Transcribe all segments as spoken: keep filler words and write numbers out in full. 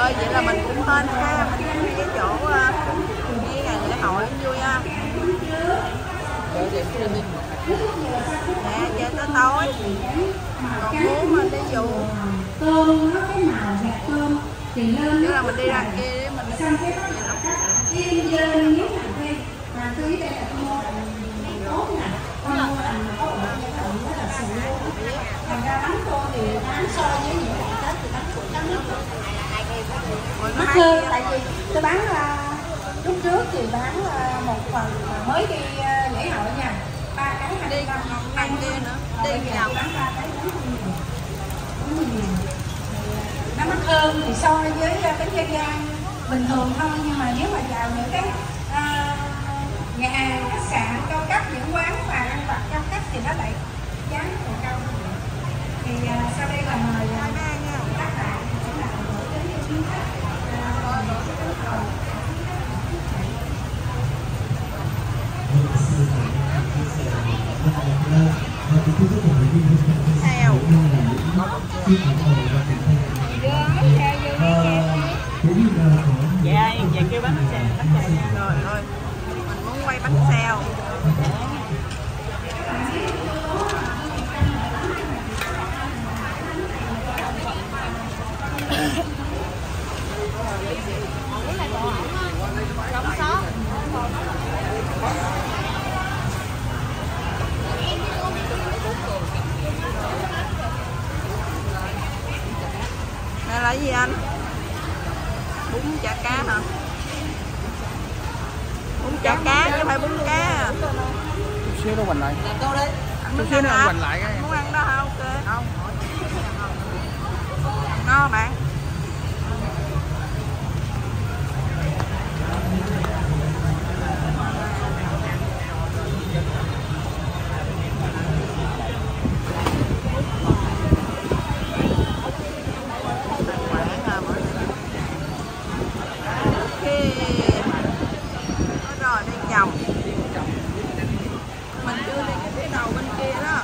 Rồi vậy là mình cũng hên ha, mình đi cái chỗ uh, cái ngày lễ hội vui ha. Nè chơi tới tối. Còn muốn mình đi dụ tôm nó cái màu hạt tôm thì lên chứ là mình đi ra kia để mình xong cái bắt đầu cắt chiên dơn miếng làm thêm mà thứ đây là mua tốt nè, mua làm có bộ như thế này rất là sủi. Thành ra bánh tô thì bán so với những ngày Tết thì bánh của các nước mắc hơn, tại vì tôi bán uh, lúc trước thì bán uh, một phần mà mới đi uh, lễ hội nha, ba cái hai đi trăm ăn kia nữa, đi nhầm bán ba cái bốn mươi nghìn. Nó mắc hơn thì so với bánh dân gian bình thường thôi, nhưng mà nếu mà vào những cái uh, nhà hàng, khách sạn cao cấp, những quán mà ăn vặt cao cấp thì nó lại giá còn cao hơn. Thì uh, sau đây là mời uh, các bạn sẽ là gửi đến cho quý khách theo dạ dạ kêu bánh xèo bánh xèo nha. rồi ơi mình muốn quay bánh xèo. Đây là gì anh? Bún chả cá hả? Bún chả cá chứ không phải bún cá à. Chút xíu nó quành lại. Anh Chút muốn xíu ăn nó hả? quành lại cái. Muốn ăn đó hả? Ok. Không. Ngon bạn. Mình chưa đi cái đầu bên kia đó.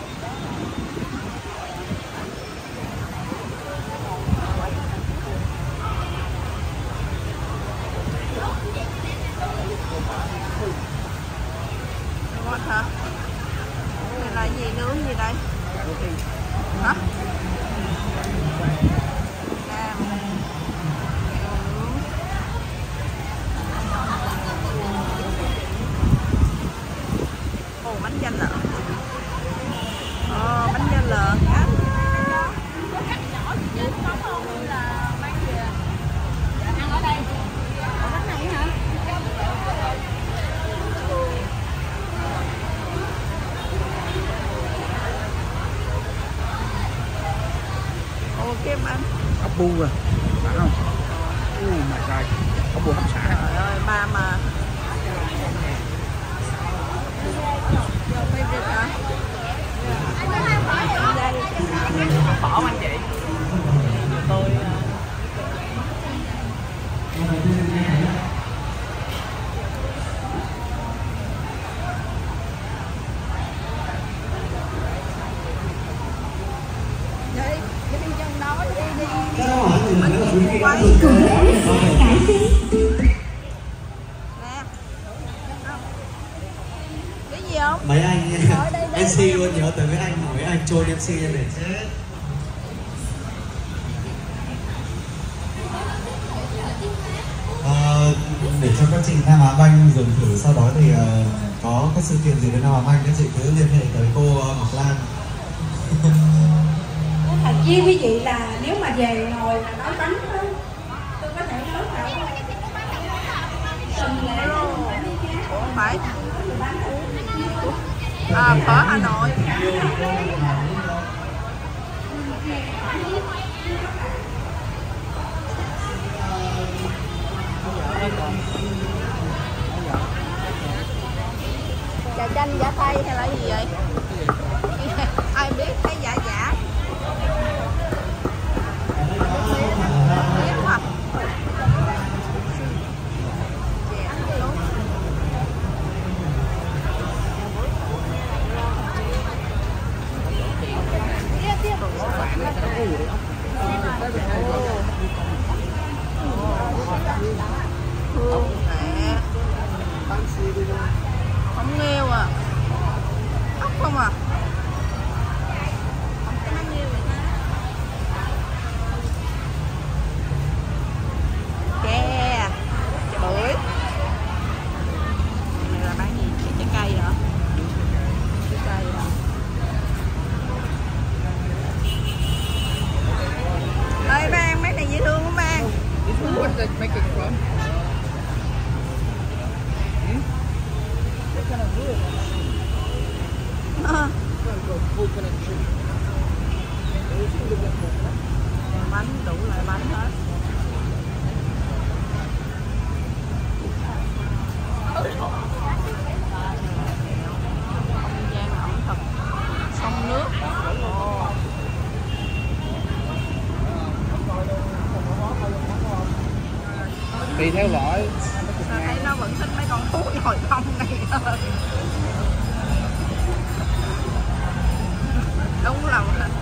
What hả? Này là gì, nướng gì đây? Hả? Cam. Nướng. Ồ, bánh chanh lợn. Ồ, bánh chanh lợn á. ăn ở đây. Bánh này hả? Ồ, kem anh. Ốc bu rồi, phải không? Oh my god, ốc bu hấp xả. Trời ơi, ba mà. Vô phải đi hả? Phở anh chị. Tôi Đi, đi đi chân nói đi đi. Bánh gì quay. Cải tiến. Nè. Cái gì không? mấy anh em xê luôn nhớ tới mấy anh mấy anh trôi em xê để chết. Ờ, để cho các chị Nam Á Banh dùng thử, sau đó thì uh, có các sự kiện gì với Nam Á Banh các chị cứ liên hệ tới cô uh, Ngọc Lan. Thật chi quý vị là nếu mà về ngồi mà nói bánh đó, tôi có thể nói là sừng lệ luôn. Ủa không phải. À, phở Hà Nội. Trà chanh giả tây hay là gì vậy? Ai biết, thấy giả giả. Biết quá. Hương mẹ. Không nghêu à. Ốc không à. Không cái nó nghêu vậy ta. Ke. Chè bưởi. Này là bán gì? Chè trái cây hả? Trái cây hả? Ơi Ban, mấy này dễ thương không Ban? What's that make it from? Hmm? What kind of wood? À, Coconut tree. bánh đủ loại bánh hết. Không gian ẩm thực sông nước. Ồ. Tùy theo loại. Sao thấy nó vẫn thích mấy con thú nhồi bông này hơn. Đúng là